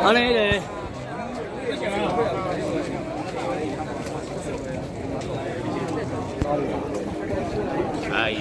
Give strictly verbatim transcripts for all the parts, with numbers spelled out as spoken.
安尼咧。哎。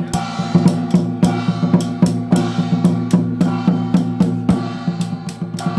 Hãy subscribe cho kênh Ghiền Mì Gõ để không bỏ lỡ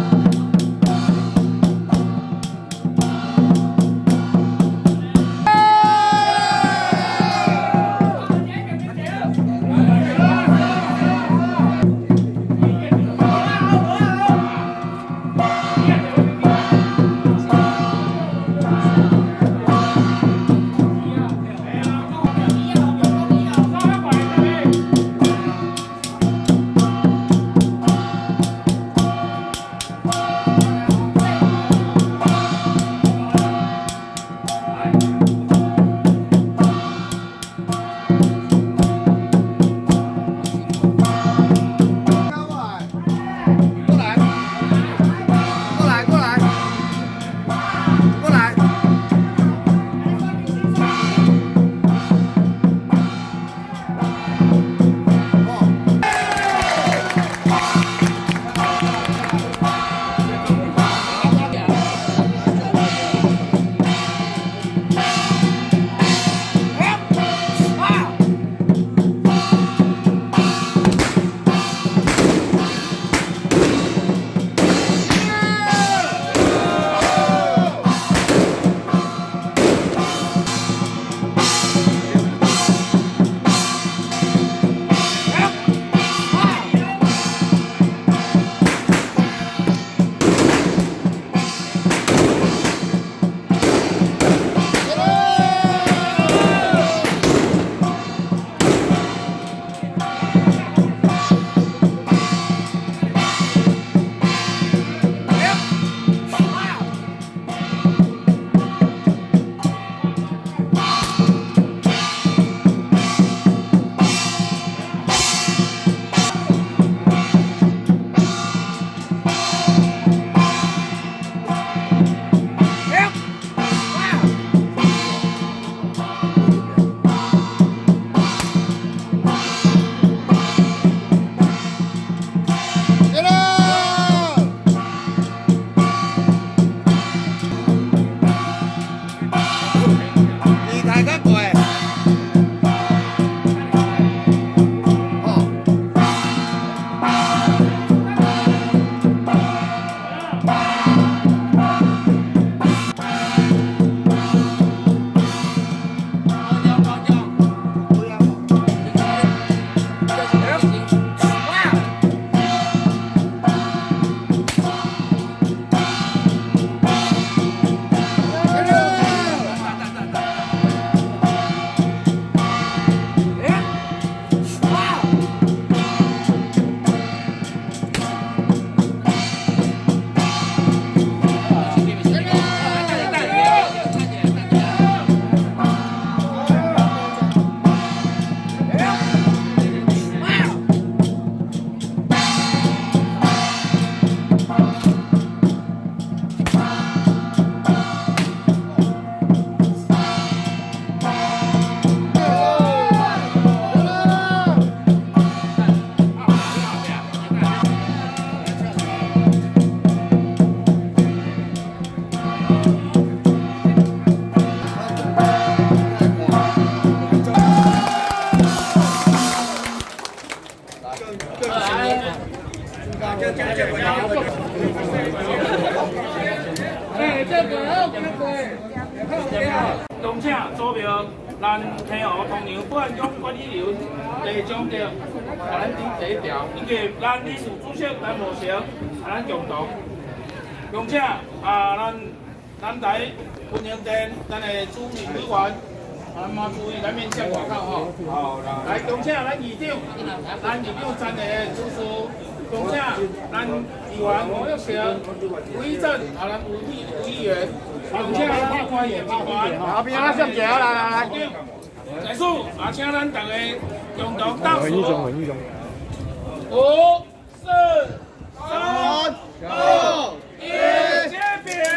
恭请祖庙咱天河通牛保安局管理员来奖着，啊，咱第一条，因为咱理事主席咱无成，啊，咱共同。恭请啊，咱咱台运营店咱的主任委员，啊，嘛注意咱面向外口吼。好，来恭请咱议长，咱议长参的主事。 恭请咱议员吴玉成、魏正，啊，咱吴议委员，恭请咱官员议员， 后边啊，上桥来来来， 结束，啊，请咱大家共同倒数，五、四、三、二、一，谢别。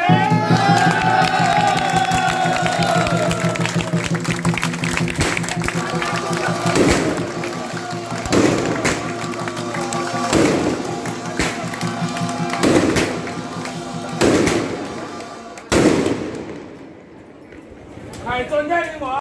系专家英文。